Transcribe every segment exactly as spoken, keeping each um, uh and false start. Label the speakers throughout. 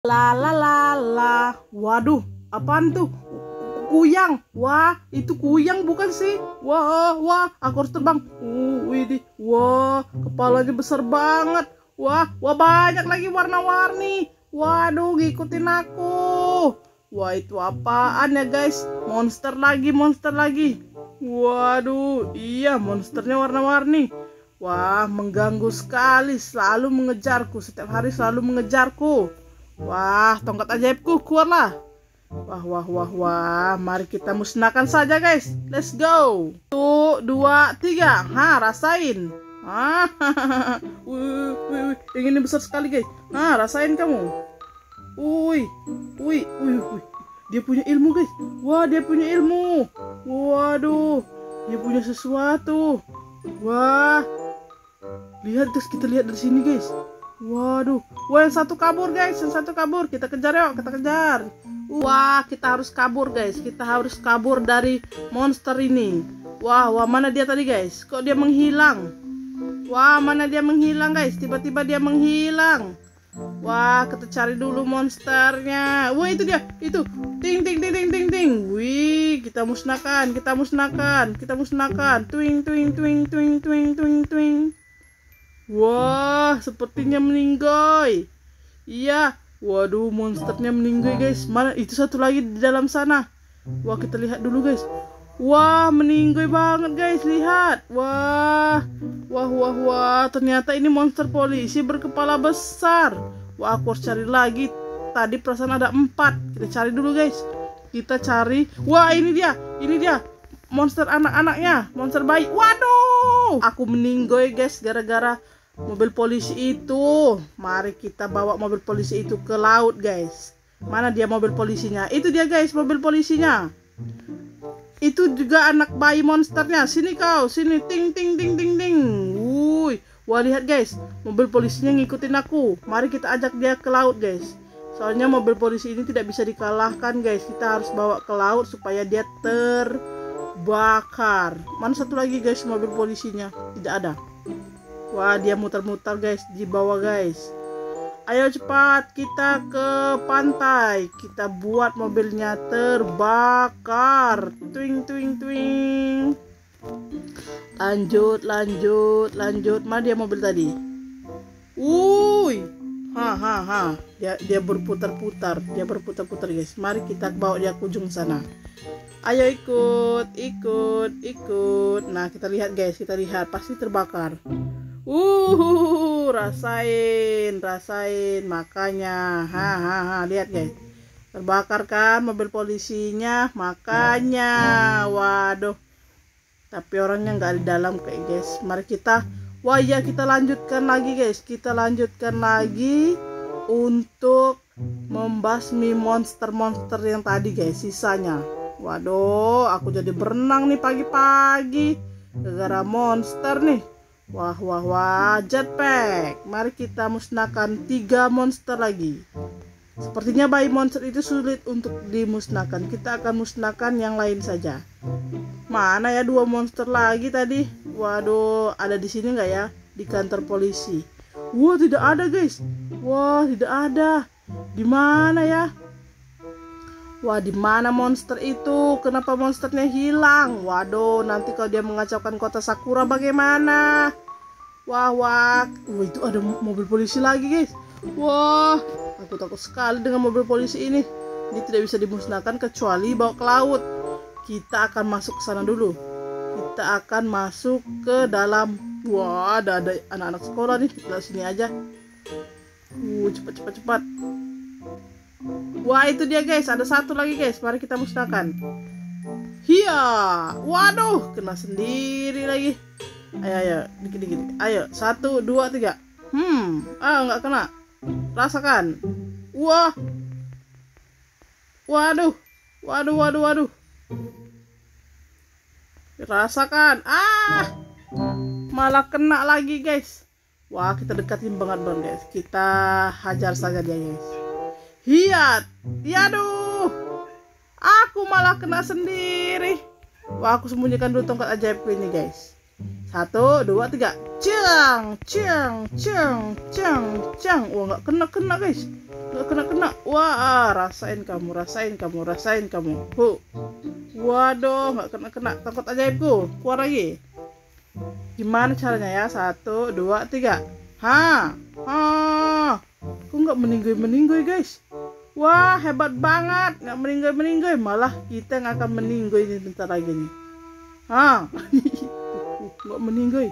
Speaker 1: La la la la. Waduh, apaan tuh? Kuyang. Wah, itu kuyang bukan sih? Wah, wah, aku harus terbang. Uh, widih. Wah, kepalanya besar banget. Wah, wah banyak lagi warna-warni. Waduh, ngikutin aku. Wah, itu apaan ya, guys? Monster lagi, monster lagi. Waduh, iya, monsternya warna-warni. Wah, mengganggu sekali, selalu mengejarku. Setiap hari selalu mengejarku. Wah, tongkat ajaibku, keluarlah. Wah, wah, wah, wah. Mari kita musnahkan saja, guys. Let's go. Satu, dua, tiga. Ha, rasain. Ah, wih, wih, wih. Yang ini besar sekali, guys. Ha, rasain kamu. Wih, wih, wih, wih. Dia punya ilmu, guys. Wah, dia punya ilmu. Waduh, dia punya sesuatu. Wah, lihat, guys. Kita lihat dari sini, guys. Waduh, wah yang satu kabur, guys, yang satu kabur. Kita kejar yuk, kita kejar. Wah, kita harus kabur, guys. Kita harus kabur dari monster ini. Wah, wah mana dia tadi, guys? Kok dia menghilang? Wah, mana dia menghilang, guys? Tiba-tiba dia menghilang. Wah, kita cari dulu monsternya. Wah, itu dia, itu. Ting, ting, ting, ting, ting, ting. Wih, kita musnahkan, kita musnahkan, kita musnahkan. Twing, twing, twing, twing, twing, twing, twing. Wah, sepertinya meninggoy. Iya, waduh, monsternya meninggoy, guys. Mana itu satu lagi di dalam sana? Wah, kita lihat dulu, guys. Wah, meninggoy banget, guys. Lihat. Wah, wah, wah, wah. Ternyata ini monster polisi berkepala besar. Wah, aku harus cari lagi. Tadi perasaan ada empat. Kita cari dulu, guys. Kita cari. Wah, ini dia, ini dia. Monster anak-anaknya, monster bayi. Waduh, aku meninggoy, guys, gara-gara mobil polisi itu. Mari kita bawa mobil polisi itu ke laut, guys. Mana dia mobil polisinya? Itu dia, guys, mobil polisinya. Itu juga anak bayi monsternya. Sini kau, sini. Ting, ting, ting, ting, ting. Wuih. Wah, lihat, guys. Mobil polisinya ngikutin aku. Mari kita ajak dia ke laut, guys. Soalnya mobil polisi ini tidak bisa dikalahkan, guys. Kita harus bawa ke laut supaya dia terbakar. Mana satu lagi, guys, mobil polisinya? Tidak ada. Wah, dia muter-muter, guys, di bawah, guys. Ayo cepat kita ke pantai. Kita buat mobilnya terbakar. Twing, twing, twing. Lanjut, lanjut, lanjut. Mana dia mobil tadi? Wuih. Ha, ha, ha. Dia, dia berputar-putar. Dia berputar-putar, guys. Mari kita bawa dia ke ujung sana. Ayo ikut, ikut, ikut. Nah, kita lihat, guys. Kita lihat. Pasti terbakar. Uh, rasain, rasain, makanya, hahaha, lihat, guys, terbakar kan mobil polisinya, makanya, waduh, tapi orangnya nggak di dalam, kayak, guys. Mari kita, wah ya, kita lanjutkan lagi, guys, kita lanjutkan lagi untuk membasmi monster-monster yang tadi, guys, sisanya. Waduh, aku jadi berenang nih pagi-pagi gara-gara monster nih. Wah, wah, wah, jetpack. Mari kita musnahkan tiga monster lagi. Sepertinya bayi monster itu sulit untuk dimusnahkan. Kita akan musnahkan yang lain saja. Mana ya dua monster lagi tadi? Waduh, ada di sini nggak ya? Di kantor polisi. Wah, tidak ada, guys. Wah, tidak ada. Di mana ya? Wah, di mana monster itu? Kenapa monsternya hilang? Waduh, nanti kalau dia mengacaukan kota Sakura bagaimana? Wah, wah. Wah, itu ada mobil polisi lagi, guys. Wah, aku takut sekali dengan mobil polisi ini. Ini tidak bisa dimusnahkan kecuali bawa ke laut. Kita akan masuk ke sana dulu. Kita akan masuk ke dalam. Wah, ada ada anak-anak sekolah nih. Kita sini aja. Uh, cepat, cepat, cepat. Wah, itu dia, guys. Ada satu lagi, guys. Mari kita musnahkan. Hiya. Waduh, kena sendiri lagi. Ayo, ayo, dikit-dikit. Ayo, satu, dua, tiga. Hmm, ah, nggak kena. Rasakan. Wah. Waduh. Waduh, waduh, waduh. Rasakan. Ah. Malah kena lagi, guys. Wah, kita dekatin banget, bang, guys. Kita hajar saja dia, guys. Hiat, yaduh, aku malah kena sendiri. Wah, aku sembunyikan dulu tongkat ajaibku ini, guys. Satu, dua, tiga. Ceng, ceng, ceng, ceng, ceng. Wah, nggak kena kena guys. Nggak kena kena. Wah, rasain kamu, rasain kamu, rasain kamu. Hu. Waduh, nggak kena kena. Tongkat ajaibku. Keluar lagi. Gimana caranya ya? Satu, dua, tiga. Ha, ha. Kok nggak meninggoy-meninggoy guys? Wah, hebat banget. Nggak meninggoy-meninggoy. Malah kita yang akan meninggoy ini bentar lagi nih. Ha. Nggak meninggoy.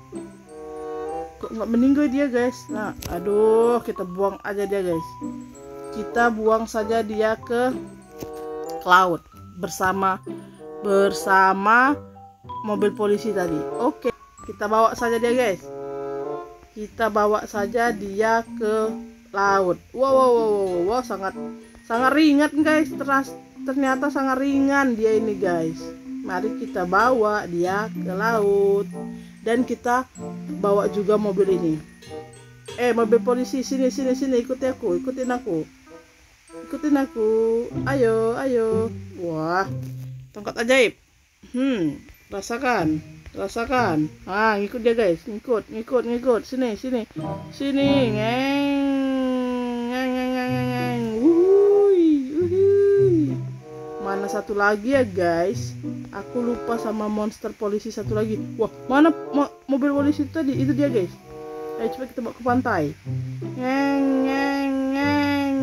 Speaker 1: Kok nggak meninggoy dia guys? Nah, aduh, kita buang aja dia guys. Kita buang saja dia ke laut bersama bersama mobil polisi tadi. Oke, kita bawa saja dia guys. Kita bawa saja dia ke laut. Wow, wow, wow, wow, wow, sangat sangat ringan guys. Teras, ternyata sangat ringan dia ini guys. Mari kita bawa dia ke laut. Dan kita bawa juga mobil ini. Eh, mobil polisi, sini, sini, sini, ikuti aku, ikutin aku. Ikutin aku. Ayo, ayo. Wah, tongkat ajaib. Hmm, rasakan, rasakan. Ah, ngikut dia guys, ngikut, ngikut, ngikut. Sini, sini, sini. Ngeng, ngeng, ngeng, ngeng, ngeng. Wuhui, wuhui. Mana satu lagi ya guys? Aku lupa sama monster polisi satu lagi. Wah, mana mo mobil polisi tadi? Itu dia guys. Ayo coba kita bawa ke pantai. Ngeng, ngeng, ngeng,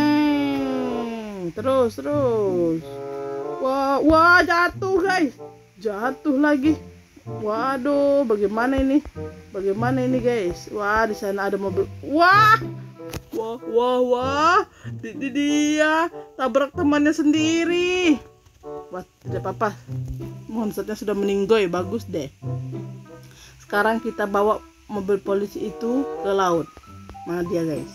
Speaker 1: ngeng. Terus, terus. Wah, wah, jatuh guys. Jatuh lagi. Waduh, bagaimana ini? Bagaimana ini guys? Wah, di sana ada mobil. Wah, wah, wah, wah. Di, di dia tabrak temannya sendiri. Wah, tidak apa-apa. Monsternya sudah meninggoy, bagus deh. Sekarang kita bawa mobil polisi itu ke laut. Mana dia guys?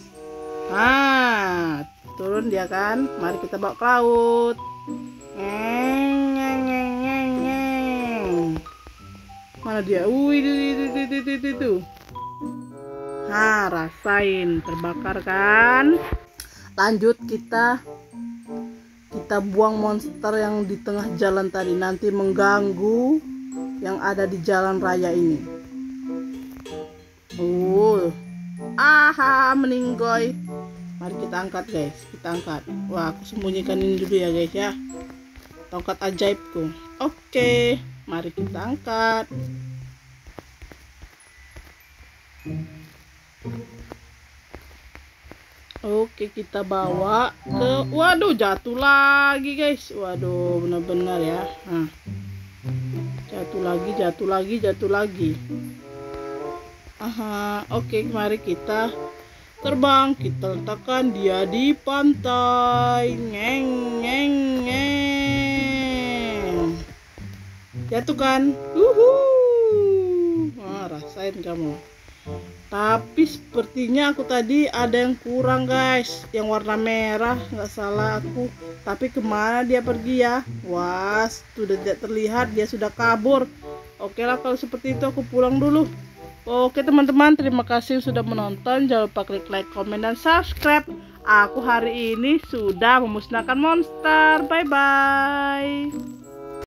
Speaker 1: Ah, turun dia kan. Mari kita bawa ke laut. Ngeng, ngeng, ngeng, ngeng, ngeng. Mana dia? Wih, itu, itu, itu, itu, itu, itu. Ha, rasain, terbakar kan? Lanjut kita kita buang monster yang di tengah jalan tadi, nanti mengganggu yang ada di jalan raya ini. Oh, aha, meninggoy. Mari kita angkat guys, kita angkat. Wah, aku sembunyikan ini dulu ya guys ya. Tongkat ajaibku. Oke, mari kita angkat. Oke, kita bawa ke, waduh, jatuh lagi guys. Waduh, benar-benar ya. Nah, jatuh lagi, jatuh lagi, jatuh lagi. Aha, oke, mari kita terbang. Kita letakkan dia di pantai. Ngeng, ngeng, ngeng. Jatuh kan? Uhuh. Nah, rasain kamu. Tapi sepertinya aku tadi ada yang kurang guys, yang warna merah, nggak salah aku. Tapi kemana dia pergi ya? Wah, sudah tidak terlihat, dia sudah kabur. Oke lah kalau seperti itu aku pulang dulu. Oke teman-teman, terima kasih sudah menonton. Jangan lupa klik like, komen, dan subscribe. Aku hari ini sudah memusnahkan monster. Bye bye.